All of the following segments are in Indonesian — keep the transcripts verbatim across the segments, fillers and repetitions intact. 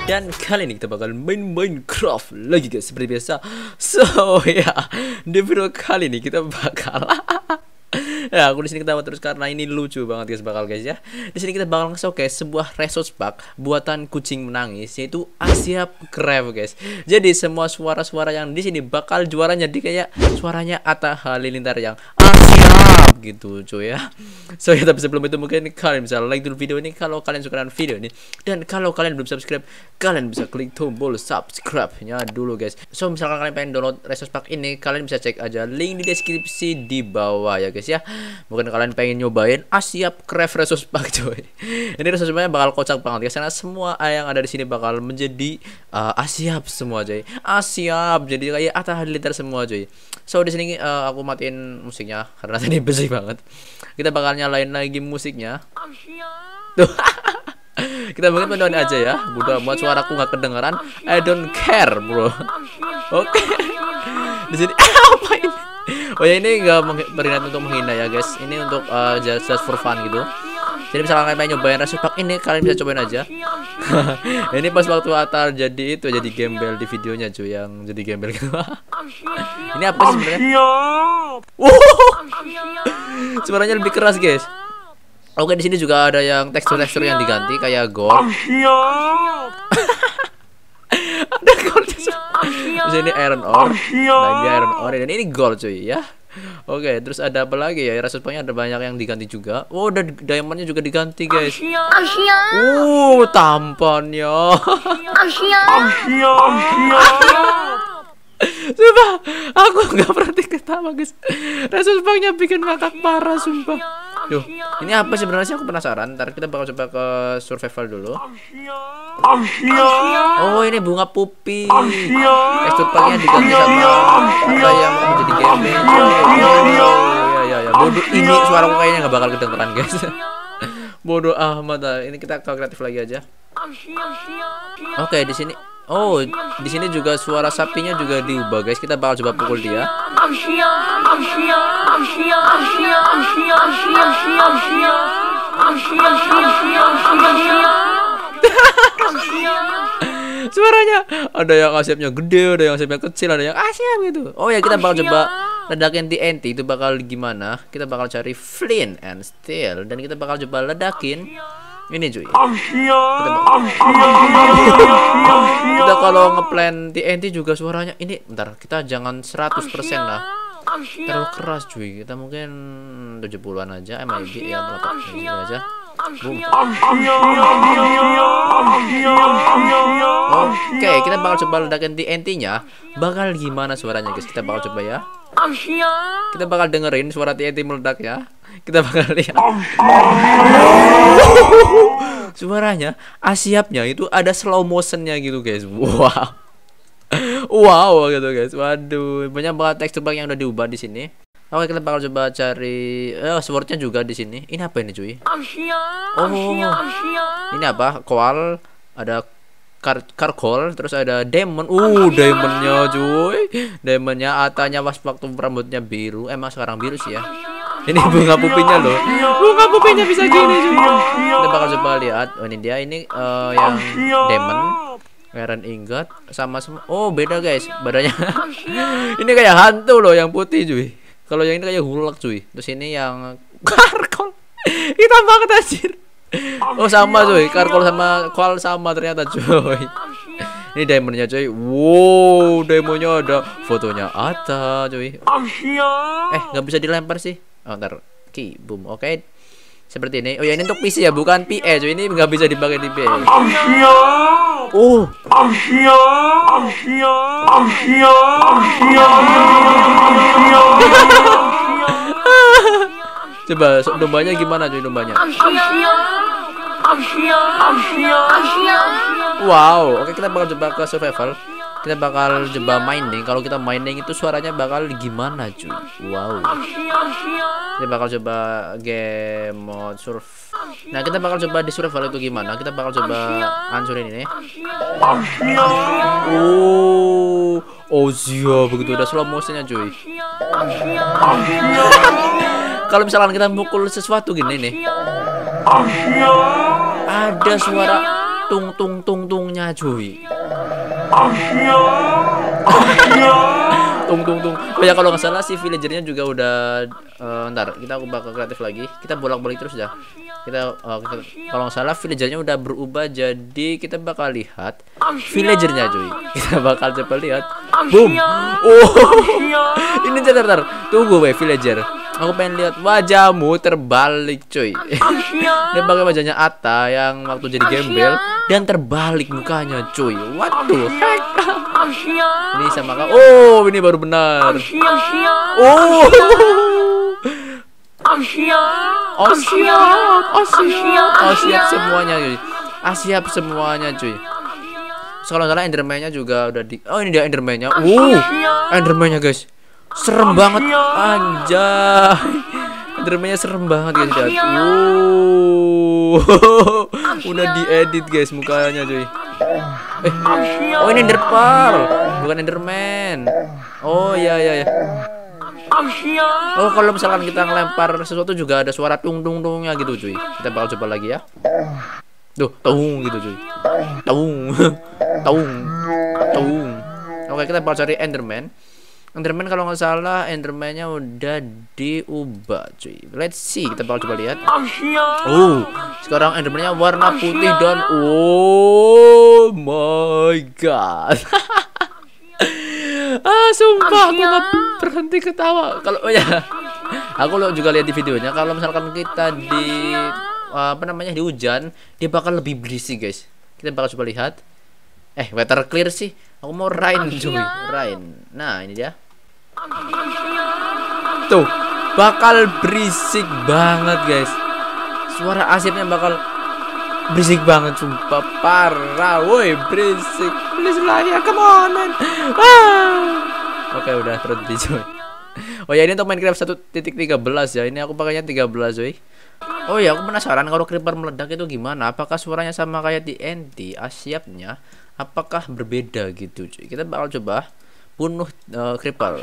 Dan kali ini kita bakal main Minecraft lagi guys, seperti biasa. So ya, di video kali ini kita bakal ya, aku di sini ketawa terus karena ini lucu banget guys, bakal guys ya. Di sini kita bakal nge-showcase sebuah resource pack buatan kucing menangis, yaitu Asyap Craft guys. Jadi semua suara-suara yang di sini bakal juaranya di kayak suaranya Atta Halilintar yang Asyap gitu cuy ya. So ya, tapi sebelum itu mungkin kalian bisa like dulu video ini kalau kalian suka dengan video ini, dan kalau kalian belum subscribe kalian bisa klik tombol subscribe-nya dulu guys. So misalkan kalian pengen download resource pack ini, kalian bisa cek aja link di deskripsi di bawah ya guys ya. Mungkin kalian pengen nyobain Asyap Craft resource pack coy. Ini resource packnya bakal kocak banget guys, karena semua yang ada di sini bakal menjadi uh, Asyap semua coy. Asyap jadi kayak Atta Halilintar semua coy. So di sini uh, aku matiin musiknya karena tadi bersih banget. Kita bakal nyalain lagi musiknya. Tuh. Kita mungkin pendoain aja ya. Bodo amat suaraku nggak kedengeran. I don't care bro. Oke. Okay. Di sini apa ini? Oh ya, ini nggak berniat untuk menghina ya guys. Ini untuk uh, just, just for fun gitu. Jadi misalnya kalian pengen nyobain resource pack ini, kalian bisa cobain aja. Ini pas waktu Atta jadi itu jadi gembel di videonya cuy, yang jadi gembel gitu. Ini apa sih sebenarnya? Wow. Suaranya lebih keras guys. Oke, di sini juga ada yang tekstur-tekstur yang diganti kayak gold. Ada gold. Di sini iron ore, lagi iron ore, dan ini gold cuy ya. Oke, terus ada apa lagi ya? Resource packnya ada banyak yang diganti juga. Oh, ada diamondnya juga diganti guys. Uh, tampannya. Sumpah, aku nggak berhenti ketawa guys. Resource packnya bikin ngakak parah sumpah. Duh, ini apa sebenarnya sih, aku penasaran. Ntar kita bakal coba ke survival dulu. Oh, ini bunga pupi. Tekstur packnya diganti sama ada yang menjadi gembel. Oh, ya ya ya. Bodoh, ini suaraku kayaknya nggak bakal kedengeran guys. Bodoh amat. Ini kita ke kreatif lagi aja. Oke, di sini. Oh, di sini juga suara sapinya juga diubah guys. Kita bakal coba pukul dia. Suaranya ada yang asyapnya gede, ada yang asyapnya kecil, ada yang asyap gitu. Oh ya, kita bakal coba ledakin T N T. Itu bakal gimana? Kita bakal cari flint and steel, dan kita bakal coba ledakin ini cuy. Kita, kita kalau ngeplan T N T juga suaranya ini, bentar, kita jangan seratus persen lah, terlalu keras cuy. Kita mungkin tujuh puluhan aja, M I B ya, berapa ini aja. Boom. Oke, kita bakal coba ledakin T N T-nya. Bakal gimana suaranya guys? Kita bakal coba ya. Kita bakal dengerin suara T N T meledak ya. Kita bakal lihat. Suaranya, asyapnya itu ada slow motionnya gitu guys. Wow. Wow gitu guys. Waduh, banyak banget tekstur pack yang udah diubah di sini. Oke, kita bakal coba cari eh swordnya juga di sini. Ini apa ini cuy? Oh, ini apa? Koal, ada kar karkol, terus ada diamond. Uh, diamondnya cuy. Diamondnya Atanya pas waktu rambutnya biru. Emang sekarang biru sih ya. Ini bunga pupinya loh. Bunga pupinya bisa gini cuy. Kita bakal coba lihat. Oh, ini dia, ini uh, yang diamond, iron ingot sama semua. Oh, beda guys badannya. Ini kayak hantu loh yang putih cuy. Kalau yang ini kayak hulak cuy. Terus ini yang karkol. Hitam banget anjir. Oh, sama cuy. Karkol sama koal sama ternyata cuy. Ini diamondnya cuy. Wow, diamondnya ada fotonya Atta cuy. Eh, nggak bisa dilempar sih. Oh, ntar ki boom. Oke, seperti ini. Oh ya, ini untuk P C ya, bukan P E cuy. Ini nggak bisa dipakai di P E. Oh, coba dombanya gimana cuy, dombanya? Wow, oke, kita bakal coba ke survival. Kita bakal coba mining. Kalau kita mining itu suaranya bakal gimana cuy? Wow. Kita bakal coba game mode surf. Nah, kita bakal coba di survival itu gimana? Kita bakal coba hancurin ini. Oh, oh iya, begitu ada slow motionnya cuy. Kalau misalkan kita mukul sesuatu gini nih, ada suara tung tung tung tungnya cuy. Tung tung tung. Oh ya kalau nggak salah si villagernya juga udah uh, ntar kita aku bakal kreatif lagi. Kita bolak-balik terus dah. Kita, uh, kita kalau nggak salah villagernya udah berubah jadi kita bakal lihat villagernya cuy. Kita bakal coba lihat. Boom. Oh. Ini ntar ntar. Tunggu weh villager. Aku pengen lihat wajahmu terbalik cuy. Dia pakai wajahnya Atta yang waktu jadi gembel dan terbalik mukanya cuy. Waduh. Ini sama kau. Oh, ini baru benar. Oh. Oh siap, oh siap, oh siap semuanya cuy. Ah siap semuanya cuy. So, kalau salah Enderman-nya juga udah di. Oh ini dia Enderman-nya. Uh, Enderman-nya guys. Serem banget anjay. Enderman-nya serem banget guys lihat. Uh. Udah diedit guys mukanya cuy. Eh. Oh ini Ender Pearl, bukan Enderman. Oh iya iya ya. Oh kalau misalkan kita ngelempar sesuatu juga ada suara tung tung tungnya gitu cuy. Kita bakal coba lagi ya. Tuh, tung gitu cuy. Tung. Tung. Tung. Oke, kita bakal cari Enderman. Enderman kalau nggak salah Enderman-nya udah diubah cuy. Let's see, kita bakal coba lihat. Oh, sekarang Enderman-nya warna putih dan oh my god. Ah, sumpah aku nggak berhenti ketawa. Kalau oh ya, aku lo juga lihat di videonya. Kalau misalkan kita di apa namanya di hujan, dia bakal lebih berisik guys. Kita bakal coba lihat. Eh, weather clear sih. Aku mau rain cuy, rain. Nah ini dia. Tuh, bakal berisik banget guys. Suara asapnya bakal berisik banget sumpah parah. Woi, berisik. Please lah ya, come on man. Ah. Oke, udah berhenti coy. Oh ya, ini untuk Minecraft satu titik tiga belas ya. Ini aku pakainya tiga belas coy. Oh ya, aku penasaran kalau creeper meledak itu gimana? Apakah suaranya sama kayak di N T asyapnya? Apakah berbeda gitu cuy? Kita bakal coba bunuh uh, creeper.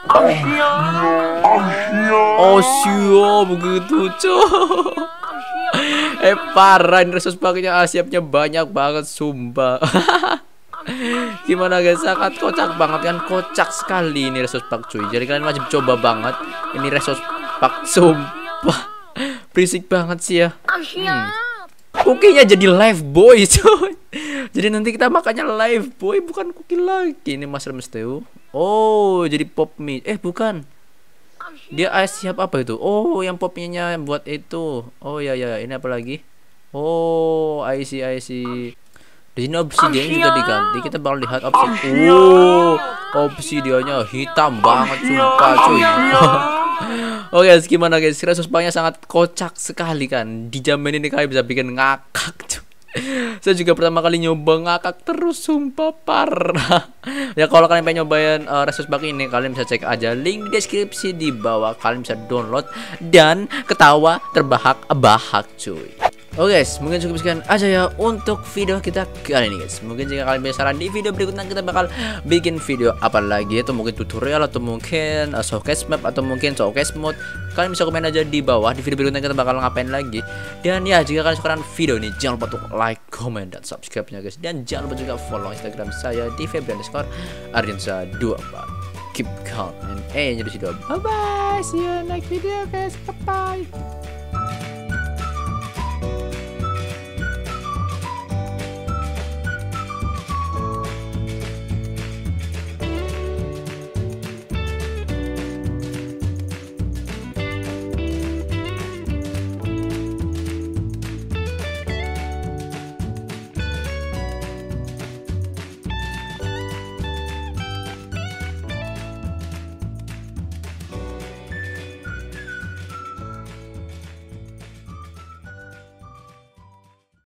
Oh siap begitu cuy. Eh parah, ini resource pakainya asyapnya banyak banget sumpah. Gimana guys, sangat kocak banget kan, kocak sekali ini resource pack cuy. Jadi kalian wajib coba banget ini resource pack sumpah. Berisik banget sih ya. Hmm. Cookie-nya jadi live boy cuy. Jadi nanti kita makannya live boy, bukan cookie lagi. Ini mushroom stew. Oh jadi pop mie. Eh bukan, dia siap apa itu? Oh yang popnya buat itu. Oh ya ya, ini apa lagi? Oh I see I see. Di sini obsidian juga diganti. Kita bakal lihat obsidian. Oh obsidiannya hitam banget sumpah cuy. Oke guys, gimana guys? Resource packnya sangat kocak sekali kan. Dijamin ini kalian bisa bikin ngakak cuy. Saya juga pertama kali nyoba ngakak terus sumpah parah. Ya kalau kalian pengen nyobain uh, resource pack ini, kalian bisa cek aja link deskripsi di bawah. Kalian bisa download dan ketawa terbahak-bahak cuy. Oke guys, mungkin cukup sekian aja ya untuk video kita kali ini guys. Mungkin jika kalian punya saran di video berikutnya, kita bakal bikin video apa lagi, atau mungkin tutorial, atau mungkin uh, showcase map, atau mungkin showcase mode. Kalian bisa komen aja di bawah. Di video berikutnya kita bakal ngapain lagi. Dan ya, jika kalian suka video ini, jangan lupa untuk like, comment, dan subscribe-nya guys. Dan jangan lupa juga follow Instagram saya di Febri underscore Ardiansa dua puluh empat. Keep calm and enjoy the video. Bye bye. See you next video guys. Bye bye.